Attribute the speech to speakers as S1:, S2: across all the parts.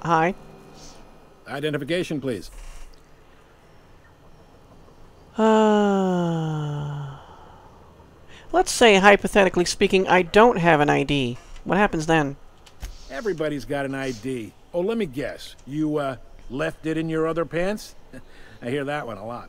S1: Hi.
S2: Identification, please.
S1: Let's say, hypothetically speaking, I don't have an ID. What happens then?
S2: Everybody's got an ID. Oh, let me guess. You, left it in your other pants? I hear that one a lot.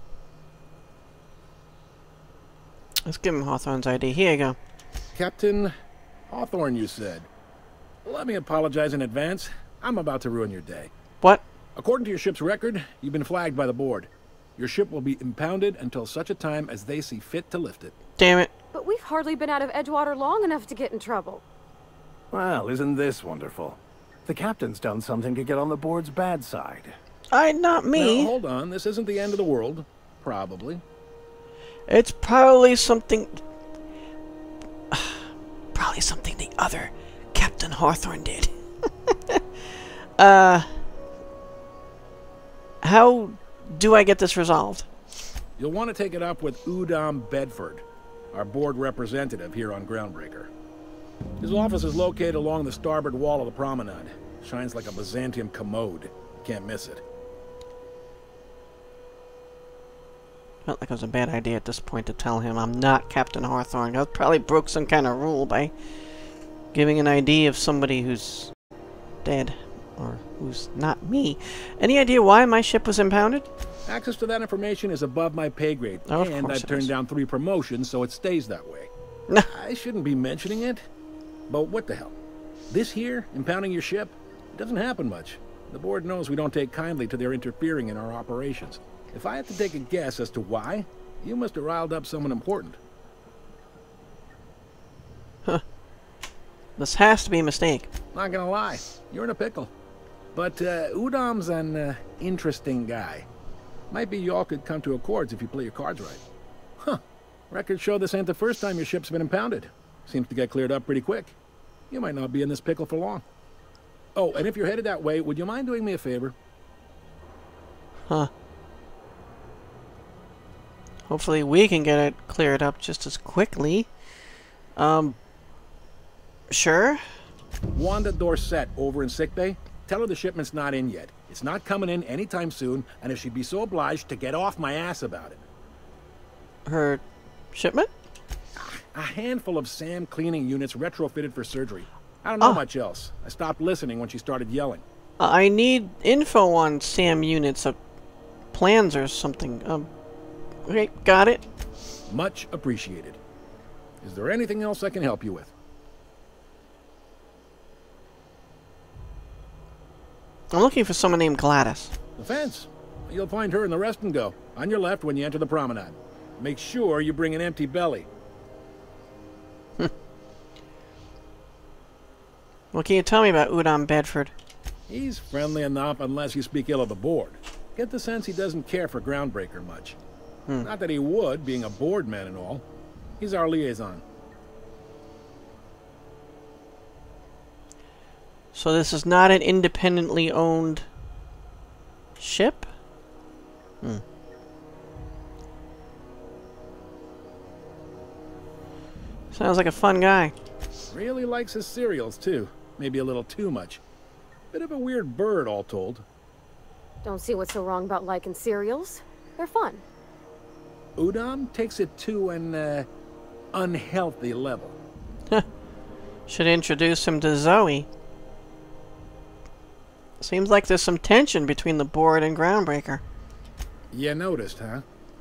S1: Let's give him Hawthorne's ID. Here you go.
S2: Captain Hawthorne, you said. Let me apologize in advance. I'm about to ruin your day.
S1: What?
S2: According to your ship's record, you've been flagged by the board. Your ship will be impounded until such a time as they see fit to lift it.
S1: Damn it.
S3: But we've hardly been out of Edgewater long enough to get in trouble.
S4: Well, isn't this wonderful? The captain's done something to get on the board's bad side.
S1: Not me.
S2: Now, hold on. This isn't the end of the world. Probably.
S1: It's probably something... probably something the other Captain Hawthorne did. How do I get this resolved?
S2: You'll want to take it up with Udom Bedford, our board representative here on Groundbreaker. His office is located along the starboard wall of the promenade. Shines like a Byzantium commode. Can't miss it.
S1: Felt like it was a bad idea at this point to tell him I'm not Captain Hawthorne. I probably broke some kind of rule by giving an ID of somebody who's dead. Or who's not me. Any idea why my ship was impounded?
S2: Access to that information is above my pay grade.
S1: Oh,
S2: and I've turned down 3 promotions, so it stays that way. I shouldn't be mentioning it, but what the hell? This here, impounding your ship, it doesn't happen much. The board knows we don't take kindly to their interfering in our operations. If I had to take a guess as to why, you must have riled up someone important.
S1: Huh. This has to be a mistake.
S2: Not gonna lie, you're in a pickle. But Udom's an interesting guy. Might be y'all could come to accords if you play your cards right. Huh. Records show this ain't the first time your ship's been impounded. Seems to get cleared up pretty quick. You might not be in this pickle for long. Oh, and if you're headed that way, would you mind doing me a favor?
S1: Huh. Hopefully we can get it cleared up just as quickly. Sure.
S2: Wanda Dorset over in sickbay. Tell her the shipment's not in yet. It's not coming in anytime soon, and if she'd be so obliged to get off my ass about it.
S1: Her shipment?
S2: A handful of SAM cleaning units retrofitted for surgery. I don't know much else. I stopped listening when she started yelling.
S1: I need info on SAM units, plans or something. Okay, got it.
S2: Much appreciated. Is there anything else I can help you with?
S1: I'm looking for someone named Gladys.
S2: The fence. You'll find her in the rest and go. On your left when you enter the promenade. Make sure you bring an empty belly.
S1: What can you tell me about Udom Bedford?
S2: He's friendly enough unless you speak ill of the board. Get the sense he doesn't care for Groundbreaker much. Not that he would, being a board man and all. He's our liaison.
S1: So this is not an independently owned ship? Sounds like a fun guy.
S2: Really likes his cereals, too. Maybe a little too much. Bit of a weird bird, all told.
S3: Don't see what's so wrong about liking cereals. They're fun.
S2: Udom takes it to an, unhealthy level.
S1: Should introduce him to Zoe. Seems like there's some tension between the board and Groundbreaker.
S2: You noticed, huh?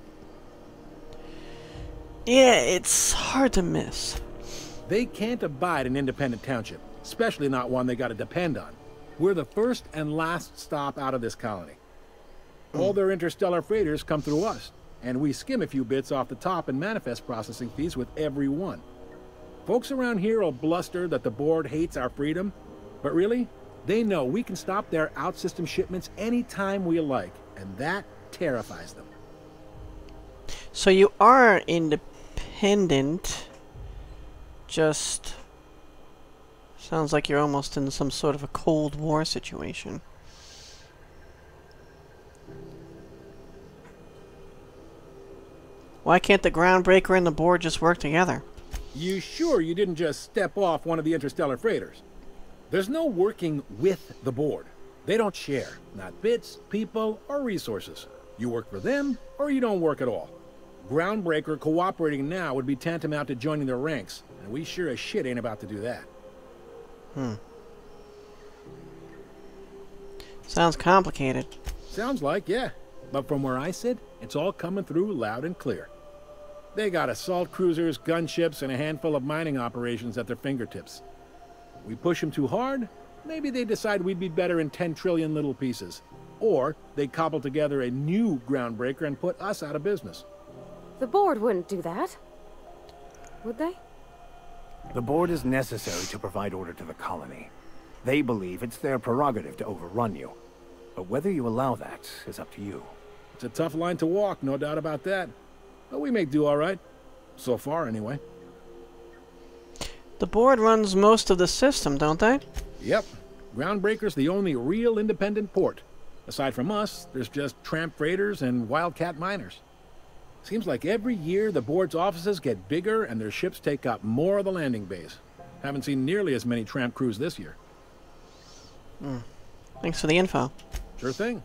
S1: Yeah, it's hard to miss.
S2: They can't abide an independent township, especially not one they gotta depend on. We're the first and last stop out of this colony. All their interstellar freighters come through us, and we skim a few bits off the top in manifest processing fees with every one. Folks around here will bluster that the board hates our freedom, but really, they know we can stop their out-system shipments anytime we like, and that terrifies them.
S1: So you are independent, just sounds like you're almost in some sort of a Cold War situation. Why can't the Groundbreaker and the board just work together?
S2: You sure you didn't just step off one of the interstellar freighters? There's no working with the board. They don't share, not bits, people, or resources. You work for them, or you don't work at all. Groundbreaker cooperating now would be tantamount to joining their ranks, and we sure as shit ain't about to do that.
S1: Sounds complicated.
S2: Sounds like, yeah. But from where I sit, it's all coming through loud and clear. They got assault cruisers, gunships, and a handful of mining operations at their fingertips. We push them too hard, maybe they decide we'd be better in 10 trillion little pieces. Or they cobble together a new Groundbreaker and put us out of business.
S3: The board wouldn't do that. Would they?
S4: The board is necessary to provide order to the colony. They believe it's their prerogative to overrun you. But whether you allow that is up to you.
S2: It's a tough line to walk, no doubt about that. But we may do all right. So far, anyway.
S1: The board runs most of the system, don't they?
S2: Yep. Groundbreaker's the only real independent port. Aside from us, there's just tramp freighters and wildcat miners. Seems like every year the board's offices get bigger and their ships take up more of the landing bays. Haven't seen nearly as many tramp crews this year.
S1: Thanks for the info.
S2: Sure thing.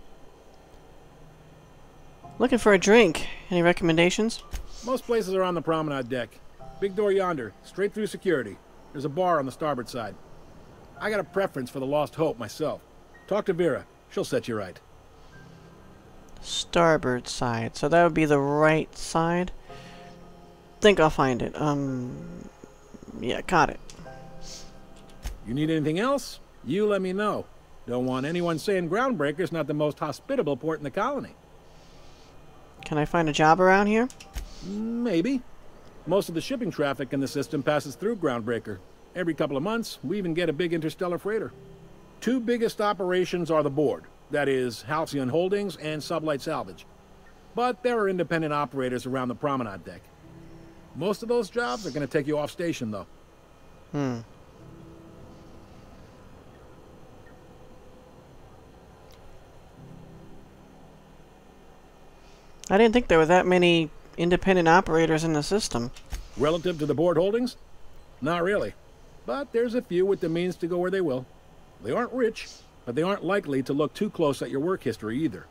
S1: Looking for a drink. Any recommendations?
S2: Most places are on the promenade deck. Big door yonder, straight through security. There's a bar on the starboard side. I got a preference for the Lost Hope myself. Talk to Vera. She'll set you right.
S1: Starboard side. So that would be the right side. Think I'll find it. Yeah, got it.
S2: You need anything else? You let me know. Don't want anyone saying Groundbreaker's not the most hospitable port in the colony.
S1: Can I find a job around here?
S2: Maybe. Most of the shipping traffic in the system passes through Groundbreaker. Every couple of months, we even get a big interstellar freighter. Two biggest operations are the board. That is, Halcyon Holdings and Sublight Salvage. But there are independent operators around the promenade deck. Most of those jobs are going to take you off station, though.
S1: I didn't think there were that many independent operators in the system.
S2: Relative to the board holdings? Not really. But there's a few with the means to go where they will. They aren't rich, but they aren't likely to look too close at your work history either.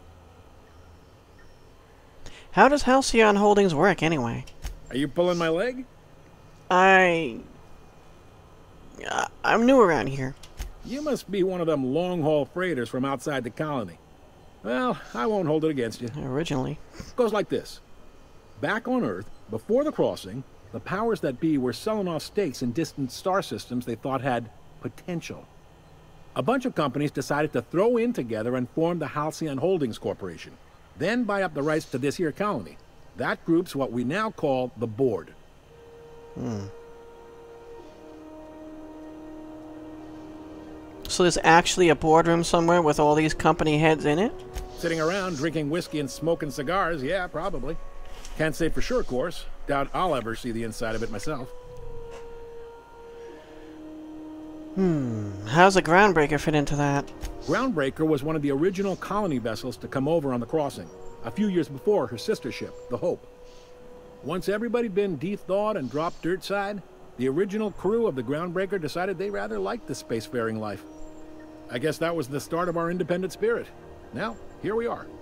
S1: How does Halcyon Holdings work, anyway?
S2: Are you pulling my leg?
S1: I'm new around here.
S2: You must be one of them long-haul freighters from outside the colony. Well, I won't hold it against you.
S1: Originally.
S2: It goes like this. Back on Earth, before the crossing, the powers that be were selling off stakes in distant star systems they thought had potential. A bunch of companies decided to throw in together and form the Halcyon Holdings Corporation, then buy up the rights to this here colony. That group's what we now call the board.
S1: So there's actually a boardroom somewhere with all these company heads in it?
S2: Sitting around drinking whiskey and smoking cigars, yeah, probably. Can't say for sure, of course. Doubt I'll ever see the inside of it myself.
S1: How's the Groundbreaker fit into that?
S2: Groundbreaker was one of the original colony vessels to come over on the crossing, a few years before her sister ship, the Hope. Once everybody'd been de-thawed and dropped dirt side, the original crew of the Groundbreaker decided they rather liked the spacefaring life. I guess that was the start of our independent spirit. Now, here we are.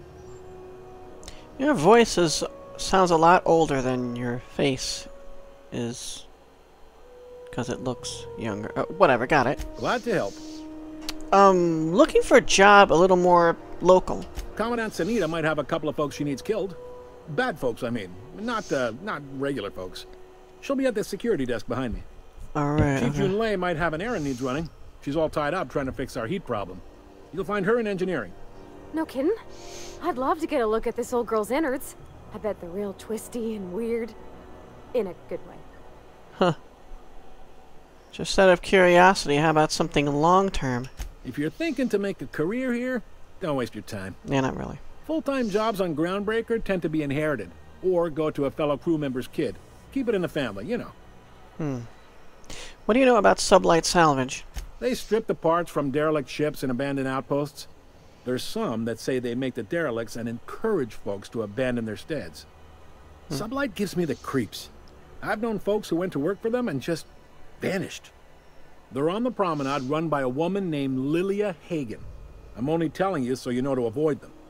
S1: Your voice sounds a lot older than your face is. Because it looks younger. Whatever, got it.
S2: Glad to help.
S1: Looking for a job a little more local.
S2: Commandant Sanita might have a couple of folks she needs killed. Bad folks, I mean. Not regular folks. She'll be at the security desk behind me.
S1: Alright.
S2: Chief Junlei might have an errand needs running. She's all tied up trying to fix our heat problem. You'll find her in engineering.
S3: No kidding? I'd love to get a look at this old girl's innards. I bet they're real twisty and weird. In a good way.
S1: Huh. Just out of curiosity, how about something long-term?
S2: If you're thinking to make a career here, don't waste your time.
S1: Yeah, not really.
S2: Full-time jobs on Groundbreaker tend to be inherited, or go to a fellow crew member's kid. Keep it in the family, you know.
S1: What do you know about Sublight Salvage?
S2: They strip the parts from derelict ships and abandoned outposts. There's some that say they make the derelicts and encourage folks to abandon their steads. Sublight gives me the creeps. I've known folks who went to work for them and just vanished. They're on the promenade run by a woman named Lilia Hagen. I'm only telling you so you know to avoid them.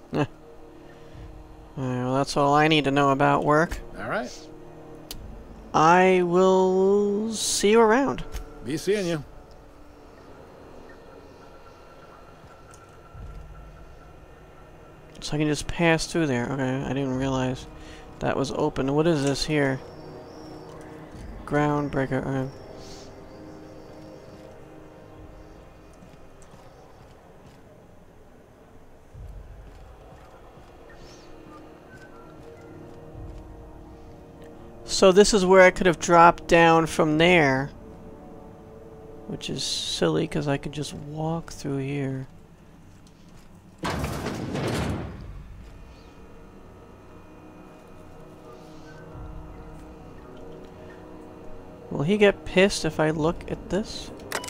S1: Well, that's all I need to know about work.
S2: All right.
S1: I will see you around.
S2: Be seeing you.
S1: So I can just pass through there. Okay, I didn't realize that was open. What is this here? Groundbreaker. Okay. So this is where I could have dropped down from there. Which is silly, because I could just walk through here. Will he get pissed if I look at this?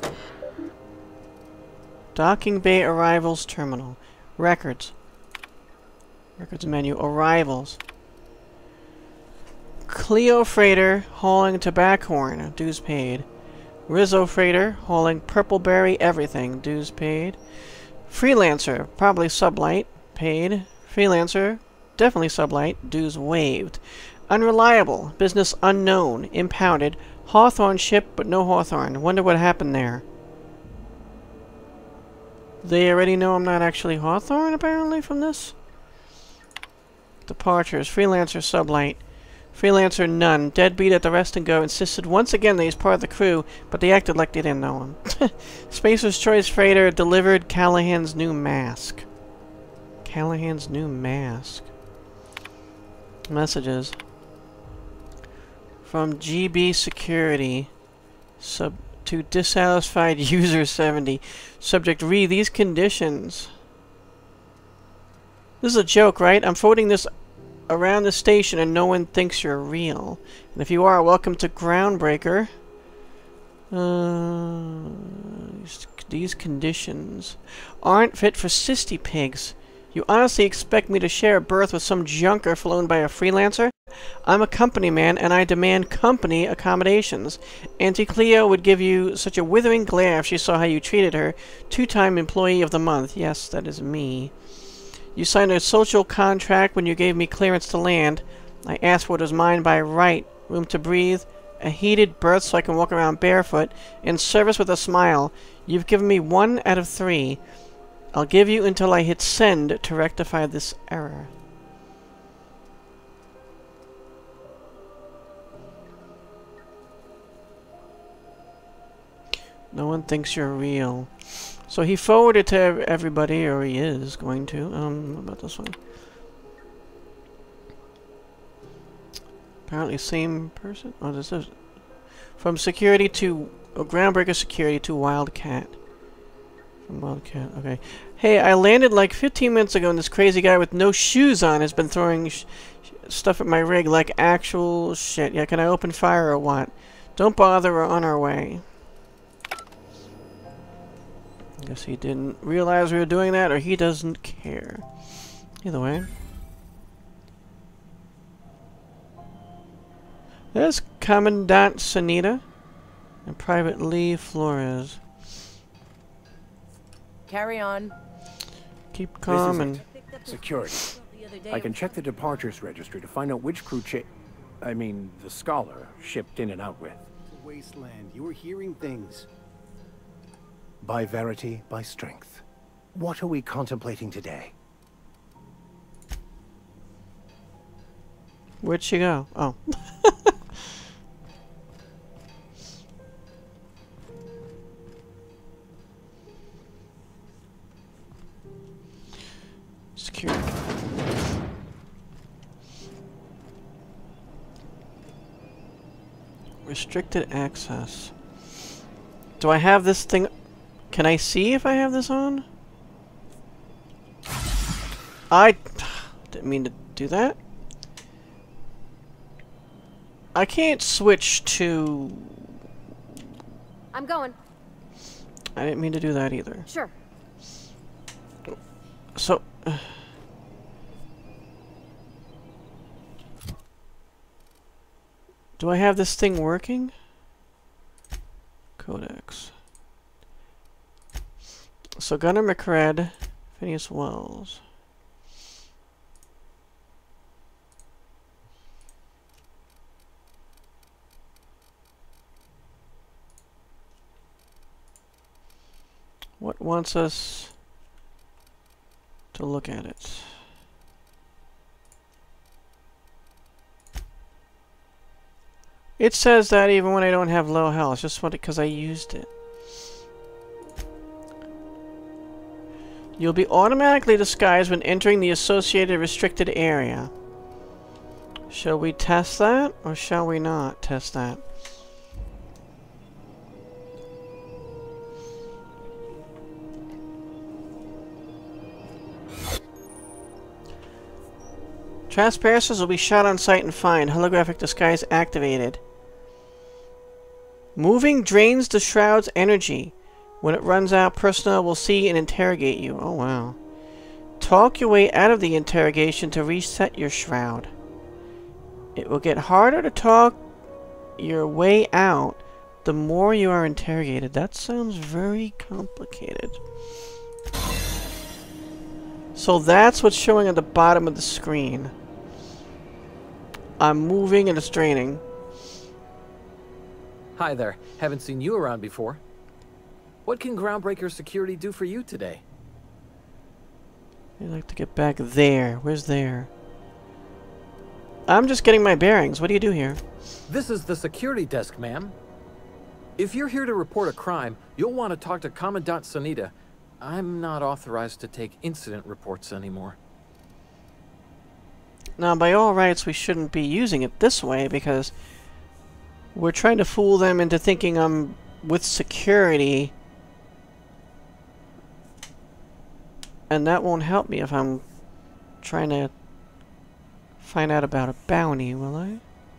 S1: Docking Bay Arrivals Terminal. Records. Records menu. Arrivals. Clio Freighter hauling Tobackhorn. Dues paid. Rizzo Freighter hauling Purpleberry Everything. Dues paid. Freelancer. Probably sublight. Paid. Freelancer. Definitely sublight. Dues waived. Unreliable. Business unknown. Impounded. Hawthorne ship, but no Hawthorne. Wonder what happened there. They already know I'm not actually Hawthorne, apparently, from this? Departures. Freelancer sublight. Freelancer none. Deadbeat at the rest and go. Insisted once again that he's part of the crew, but they acted like they didn't know him. Spacer's Choice Freighter delivered Callahan's new mask. Callahan's new mask. Messages. From GB Security. To dissatisfied user 70. Subject read these conditions. This is a joke, right? I'm forwarding this around the station and no one thinks you're real. And if you are, welcome to Groundbreaker. These conditions aren't fit for cysty pigs. You honestly expect me to share a berth with some junker flown by a freelancer? I'm a company man, and I demand company accommodations. Auntie Cleo would give you such a withering glare if she saw how you treated her. Two-time employee of the month. Yes, that is me. You signed a social contract when you gave me clearance to land. I asked for what was mine by right. Room to breathe, a heated berth so I can walk around barefoot, and service with a smile. You've given me 1 out of 3. I'll give you until I hit send to rectify this error. No one thinks you're real. So he forwarded to everybody, or he is going to. What about this one? Apparently same person? Oh, this is... From security to... Groundbreaker security to Wildcat. From Wildcat, okay. Hey, I landed like 15 minutes ago and this crazy guy with no shoes on has been throwing stuff at my rig like actual shit. Yeah, can I open fire or what? Don't bother, we're on our way. Guess he didn't realize we were doing that, or he doesn't care. Either way. There's Commandant Sanita and Private Lee Flores.
S5: Carry on.
S1: Keep calm and...
S4: Security. I can check the departures registry to find out which crew the Scholar shipped in and out with.
S6: It's a wasteland. You were hearing things.
S4: By verity, by strength. What are we contemplating today?
S1: Where'd she go? Oh. Secure. Restricted access. Do I have this thing? Can I see if I have this on? I didn't mean to do that. I can't switch to...
S3: I'm going.
S1: I didn't mean to do that either.
S3: Sure.
S1: So... do I have this thing working? Codex. So Gunner McCred, Phineas Wells. What wants us to look at it? It says that even when I don't have low health, just because I used it. You'll be automatically disguised when entering the associated restricted area. Shall we test that, or shall we not test that? Trespassers will be shot on sight and fined. Holographic disguise activated. Moving drains the shroud's energy. When it runs out, personnel will see and interrogate you. Oh, wow. Talk your way out of the interrogation to reset your shroud. It will get harder to talk your way out the more you are interrogated. That sounds very complicated. So that's what's showing at the bottom of the screen. I'm moving and it's draining.
S5: Hi there. Haven't seen you around before. What can Groundbreaker Security do for you today?
S1: I'd like to get back there. Where's there? I'm just getting my bearings. What do you do here?
S5: This is the security desk, ma'am. If you're here to report a crime, you'll want to talk to Commandant Sanita. I'm not authorized to take incident reports anymore.
S1: Now, by all rights, we shouldn't be using it this way because we're trying to fool them into thinking I'm with security. And that won't help me if I'm trying to find out about a bounty, will I?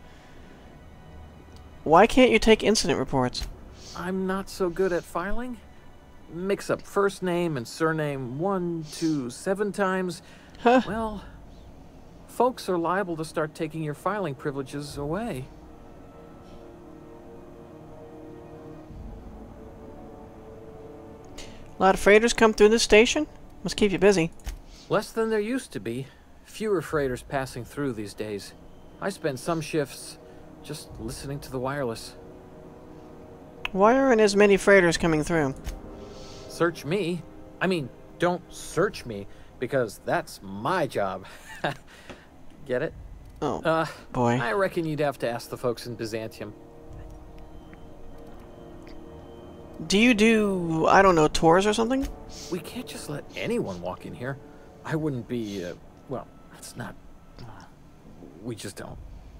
S1: Why can't you take incident reports?
S5: I'm not so good at filing. Mix up first name and surname 1, 2, 7 times.
S1: Huh?
S5: Well, folks are liable to start taking your filing privileges away.
S1: A lot of freighters come through this station? Must keep you busy.
S5: Less than there used to be. Fewer freighters passing through these days. I spend some shifts just listening to the wireless.
S1: Why aren't as many freighters coming through?
S5: Search me. I mean, don't search me, because that's my job. Get it?
S1: Oh, boy.
S5: I reckon you'd have to ask the folks in Byzantium.
S1: Do you do, I don't know, tours or something?
S5: We can't just let anyone walk in here. I wouldn't be, well, that's not... we just don't.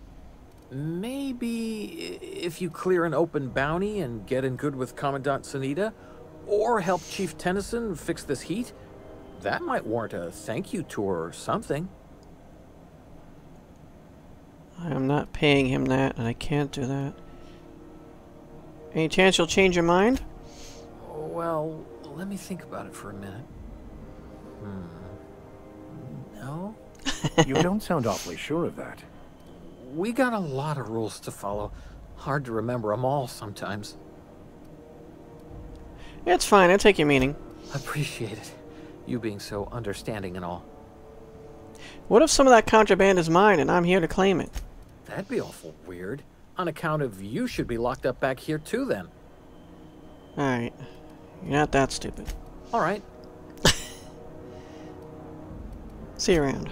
S5: Maybe if you clear an open bounty and get in good with Commandant Sanita, or help Chief Tennyson fix this heat, that might warrant a thank you tour or something.
S1: I am not paying him that, and I can't do that. Any chance you'll change your mind?
S5: Well, let me think about it for a minute. No?
S4: You don't sound awfully sure of that.
S5: We got a lot of rules to follow. Hard to remember them all sometimes.
S1: It's fine, I take your meaning.
S5: Appreciate it. You being so understanding and all.
S1: What if some of that contraband is mine and I'm here to claim it?
S5: That'd be awful weird. On account of you should be locked up back here too then.
S1: Alright. You're not that stupid.
S5: Alright.
S1: See you around.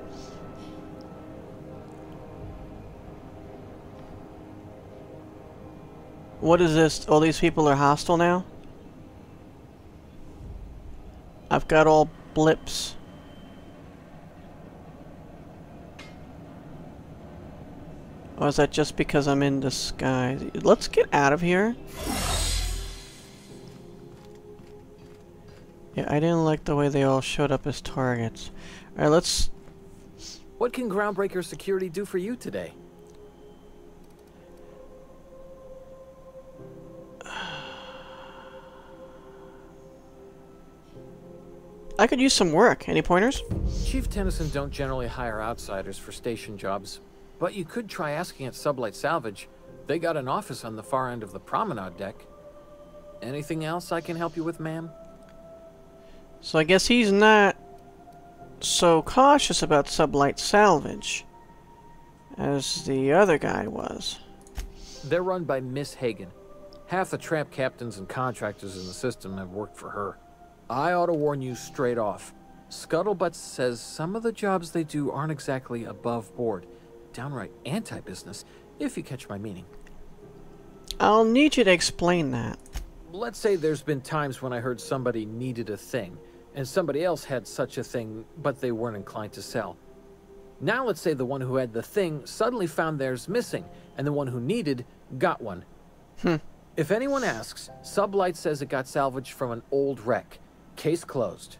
S1: What is this? All these people are hostile now? I've got all blips. Or is that just because I'm in disguise? Let's get out of here. Yeah, I didn't like the way they all showed up as targets. Alright, let's...
S5: What can Groundbreaker Security do for you today?
S1: I could use some work. Any pointers?
S5: Chief Tennyson don't generally hire outsiders for station jobs, but you could try asking at Sublight Salvage. They got an office on the far end of the promenade deck. Anything else I can help you with, ma'am?
S1: So I guess he's not so cautious about sublight salvage as the other guy was.
S5: They're run by Miss Hagen. Half the tramp captains and contractors in the system have worked for her. I ought to warn you straight off. Scuttlebutt says some of the jobs they do aren't exactly above board. Downright anti-business, if you catch my meaning.
S1: I'll need you to explain that.
S5: Let's say there's been times when I heard somebody needed a thing, and somebody else had such a thing, but they weren't inclined to sell. Now let's say the one who had the thing suddenly found theirs missing, and the one who needed got one. If anyone asks, Sublight says it got salvaged from an old wreck. Case closed.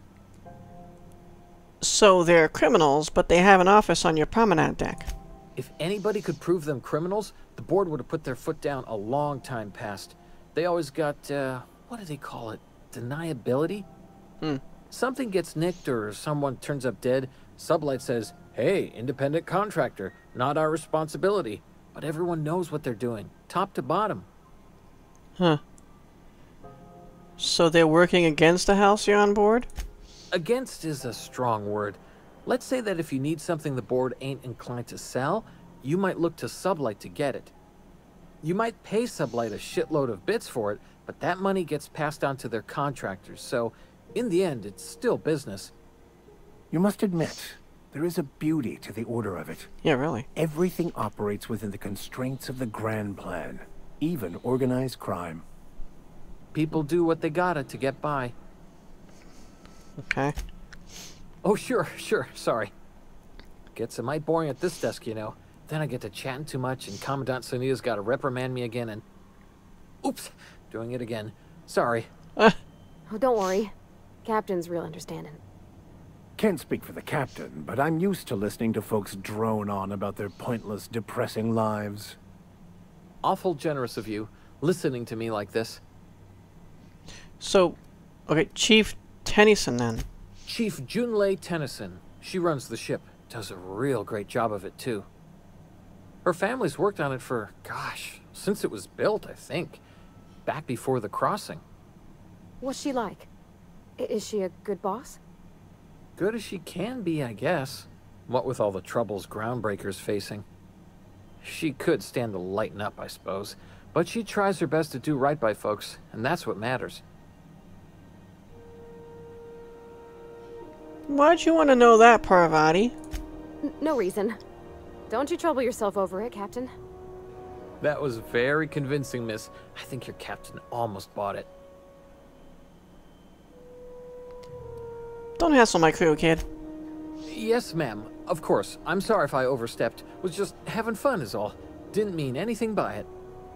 S1: So they're criminals, but they have an office on your promenade deck.
S5: If anybody could prove them criminals, the board would have put their foot down a long time past. They always got, what do they call it? Deniability? Something gets nicked or someone turns up dead, Sublight says, hey, independent contractor, not our responsibility. But everyone knows what they're doing, top to bottom.
S1: Huh. So they're working against the Halcyon board?
S5: Against is a strong word. Let's say that if you need something the board ain't inclined to sell, you might look to Sublight to get it. You might pay Sublight a shitload of bits for it, but that money gets passed on to their contractors, so in the end, it's still business.
S4: You must admit, there is a beauty to the order of it.
S1: Yeah, really.
S4: Everything operates within the constraints of the grand plan, even organized crime.
S5: People do what they gotta to get by.
S1: Okay.
S5: Oh, sure, sorry. Gets a mite boring at this desk, you know. Then I get to chatting too much, and Commandant Sanita's gotta reprimand me again, and... Oops, doing it again. Sorry.
S3: Oh, don't worry. Captain's real understanding.
S4: Can't speak for the captain, but I'm used to listening to folks drone on about their pointless, depressing lives.
S5: Awful generous of you, listening to me like this.
S1: So, okay, Chief Tennyson then.
S5: Chief Junlei Tennyson. She runs the ship. Does a real great job of it, too. Her family's worked on it for, gosh, since it was built, I think. Back before the crossing.
S3: What's she like? Is she a good boss?
S5: Good as she can be, I guess. What with all the troubles Groundbreaker's facing. She could stand to lighten up, I suppose. But she tries her best to do right by folks, and that's what matters.
S1: Why'd you want to know that, Parvati?
S3: No reason. Don't you trouble yourself over it, Captain.
S5: That was very convincing, miss. I think your captain almost bought it.
S1: Don't hassle my crew, kid.
S5: Yes, ma'am. Of course. I'm sorry if I overstepped. Was just having fun is all. Didn't mean anything by it.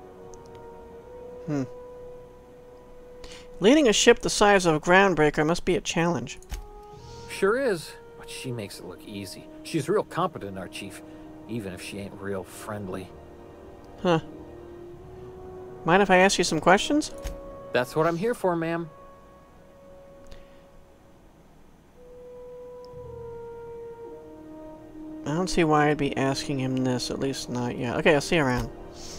S1: Leading a ship the size of Groundbreaker must be a challenge.
S5: Sure is, but she makes it look easy. She's real competent, our chief, even if she ain't real friendly.
S1: Huh. Mind if I ask you some questions?
S5: That's what I'm here for, ma'am.
S1: I don't see why I'd be asking him this, at least not yet. Okay, I'll see you around.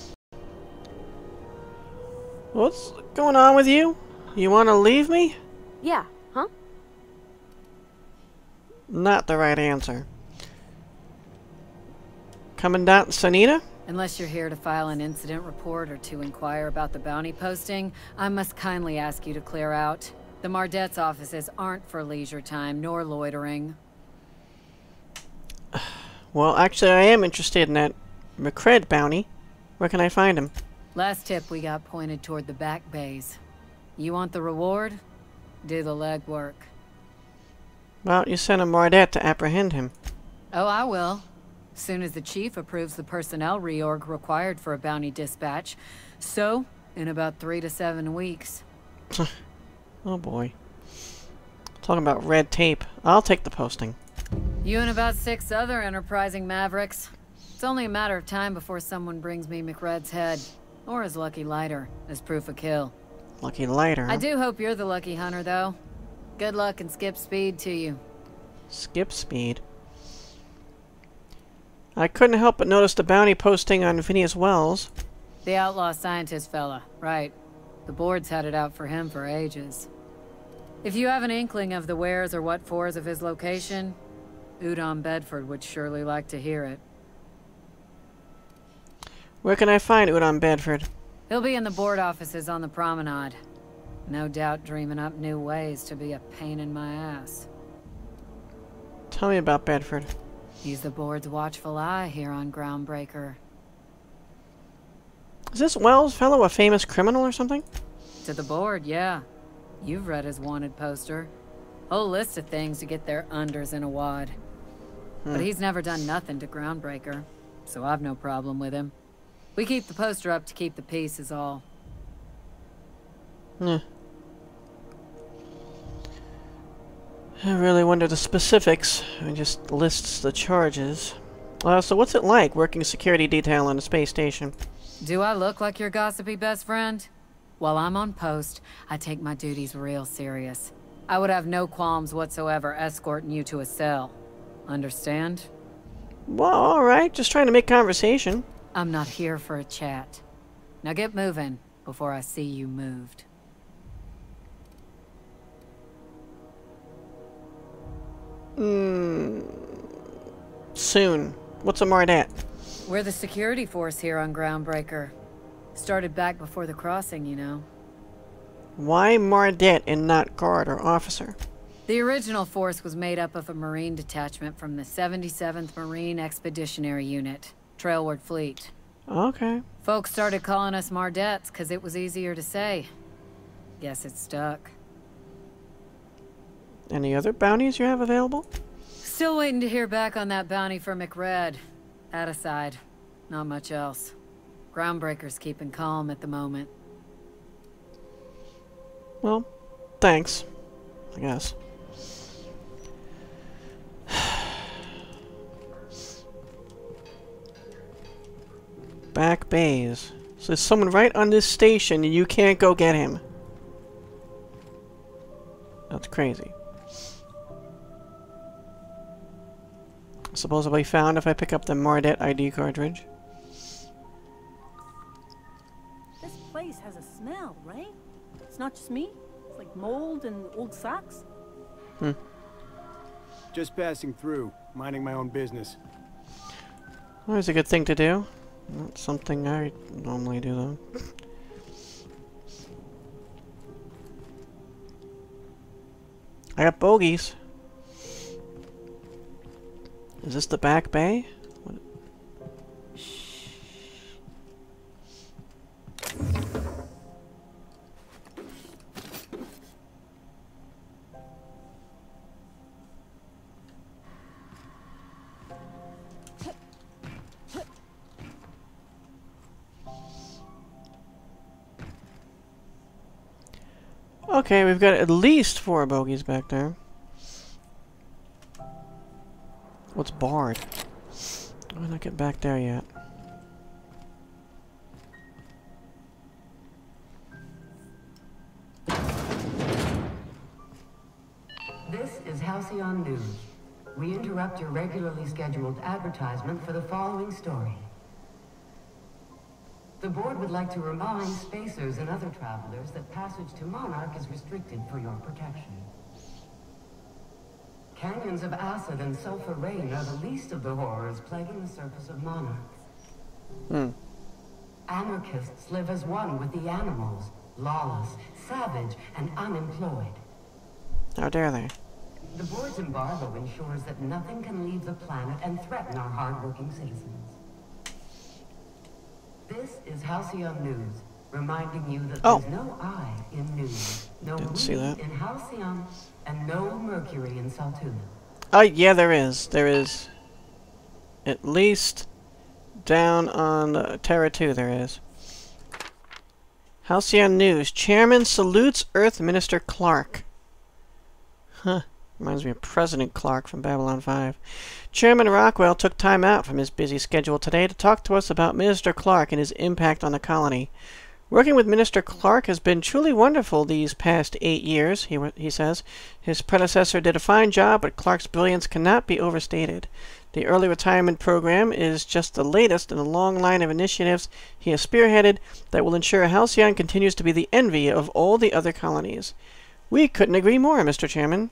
S1: What's going on with you? You want to leave me?
S3: Yeah, huh?
S1: Not the right answer. Commandant Sanita?
S7: Unless you're here to file an incident report or to inquire about the bounty posting, I must kindly ask you to clear out. The Mardet's offices aren't for leisure time nor loitering.
S1: Well, actually, I am interested in that McCred bounty. Where can I find him?
S7: Last tip we got pointed toward the back bays. You want the reward? Do the legwork.
S1: Well, you sent a Mardet to apprehend him.
S7: Oh, I will. Soon as the chief approves the personnel reorg required for a bounty dispatch. So, in about 3 to 7 weeks.
S1: Oh boy. Talking about red tape. I'll take the posting.
S7: You and about 6 other enterprising mavericks. It's only a matter of time before someone brings me McRed's head. Or his lucky lighter, as proof of kill.
S1: Lucky lighter, huh?
S7: I do hope you're the lucky hunter, though. Good luck and skip speed to you.
S1: Skip speed. I couldn't help but notice the bounty posting on Phineas Wells.
S7: The outlaw scientist fella, right. The board's had it out for him for ages. If you have an inkling of the wheres or what fors of his location, Udon Bedford would surely like to hear it.
S1: Where can I find Udon Bedford?
S7: He'll be in the board offices on the promenade. No doubt dreaming up new ways to be a pain in my ass.
S1: Tell me about Bedford.
S7: He's the board's watchful eye here on Groundbreaker.
S1: Is this Wells fellow a famous criminal or something?
S7: To the board, yeah. You've read his wanted poster. Whole list of things to get their unders in a wad. But he's never done nothing to Groundbreaker, so I've no problem with him. We keep the poster up to keep the peace is all.
S1: I really wonder the specifics. It just lists the charges. So what's it like working security detail on a space station?
S7: Do I look like your gossipy best friend? While I'm on post, I take my duties real serious. I would have no qualms whatsoever escorting you to a cell. Understand?
S1: Well, alright. Just trying to make conversation.
S7: I'm not here for a chat. Now get moving before I see you moved.
S1: Soon. What's a Mardet?
S7: We're the security force here on Groundbreaker. Started back before the crossing, you know.
S1: Why Mardet and not guard or officer?
S7: The original force was made up of a Marine detachment from the 77th Marine Expeditionary Unit, Trailward Fleet.
S1: Okay.
S7: Folks started calling us Mardets because it was easier to say. Guess it stuck.
S1: Any other bounties you have available?
S7: Still waiting to hear back on that bounty for McRed. That aside, not much else. Groundbreaker's keeping calm at the moment.
S1: Well, thanks. I guess. Back bays. So there's someone right on this station and you can't go get him. That's crazy. Supposedly found if I pick up the Mardet ID cartridge.
S8: This place has a smell, right? It's not just me. It's like mold and old socks.
S6: Just passing through, minding my own business.
S1: Always a good thing to do. Not something I normally do, though. I got bogeys. Is this the back bay? What? Okay, we've got at least 4 bogeys back there. What's barred? Why not get back there yet?
S9: This is Halcyon News. We interrupt your regularly scheduled advertisement for the following story. The board would like to remind spacers and other travelers that passage to Monarch is restricted for your protection. Canyons of acid and sulfur rain are the least of the horrors plaguing the surface of Monarch. Anarchists live as one with the animals, lawless, savage, and unemployed.
S1: How dare they?
S9: The board's embargo ensures that nothing can leave the planet and threaten our hard-working citizens. This is Halcyon News, reminding you that there's no I in news, no we in Halcyon, and no Mercury in Saltuna.
S1: Oh, yeah, there is. There is. At least down on Terra 2 there is. Halcyon News. Chairman salutes Earth Minister Clark. Huh. Reminds me of President Clark from Babylon 5. Chairman Rockwell took time out from his busy schedule today to talk to us about Minister Clark and his impact on the colony. Working with Minister Clark has been truly wonderful these past 8 years, he says. His predecessor did a fine job, but Clark's brilliance cannot be overstated. The early retirement program is just the latest in a long line of initiatives he has spearheaded that will ensure Halcyon continues to be the envy of all the other colonies. We couldn't agree more, Mr. Chairman.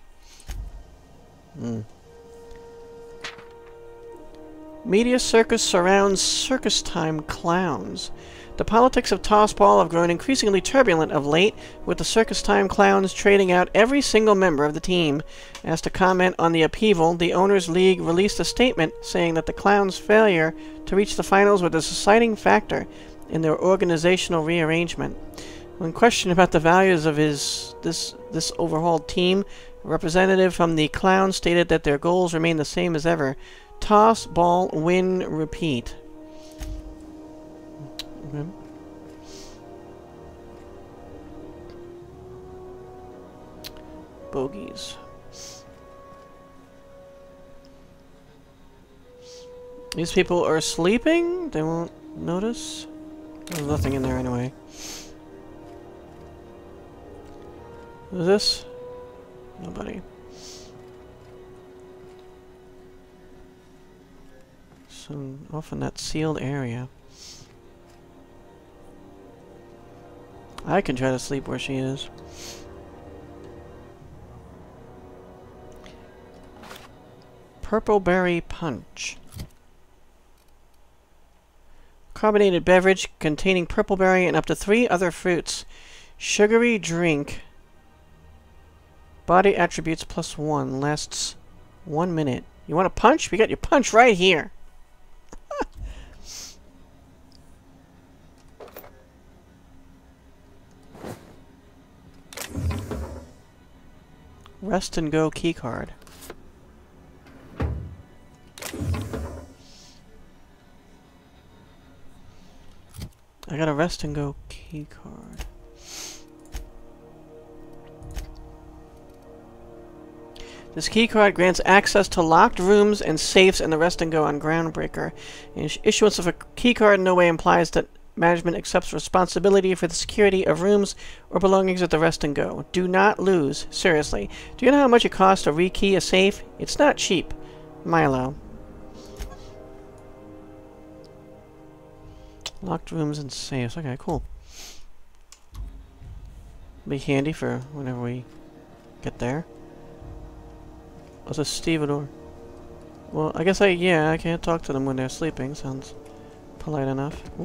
S1: Media circus surrounds circus time clowns. The politics of Tossball have grown increasingly turbulent of late, with the circus time clowns trading out every single member of the team. As to comment on the upheaval, the Owners' League released a statement saying that the clowns' failure to reach the finals was a deciding factor in their organizational rearrangement. When questioned about the values of this overhauled team, a representative from the clowns stated that their goals remain the same as ever. Toss, ball, win, repeat. Okay. Bogeys. These people are sleeping? They won't notice? There's nothing in there anyway. Who's this? Nobody. So, off in that sealed area. I can try to sleep where she is. Purple Berry Punch. Carbonated beverage containing purple berry and up to 3 other fruits. Sugary drink. Body attributes +1. Lasts 1 minute. You want a punch? We got your punch right here. Rest and go keycard. I got a rest and go keycard. This keycard grants access to locked rooms and safes in the rest and go on Groundbreaker. Issuance of a keycard in no way implies that management accepts responsibility for the security of rooms or belongings at the rest and go. Do not lose. Seriously. Do you know how much it costs to rekey a safe? It's not cheap. Milo. Locked rooms and safes. Okay, cool. Be handy for whenever we get there. What's a stevedore? Well, I guess I can't talk to them when they're sleeping. Sounds polite enough. Ooh.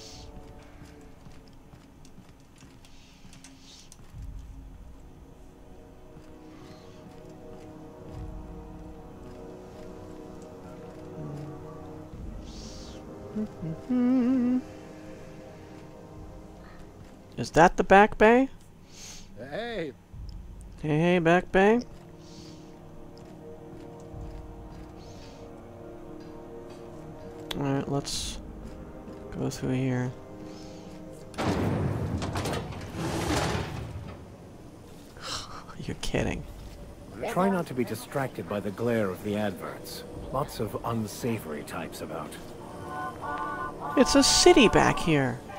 S1: Is that the back bay?
S2: Hey.
S1: Hey, back bay. Alright, let's go through here. You're kidding.
S4: Try not to be distracted by the glare of the adverts. Lots of unsavory types about.
S1: It's a city back here.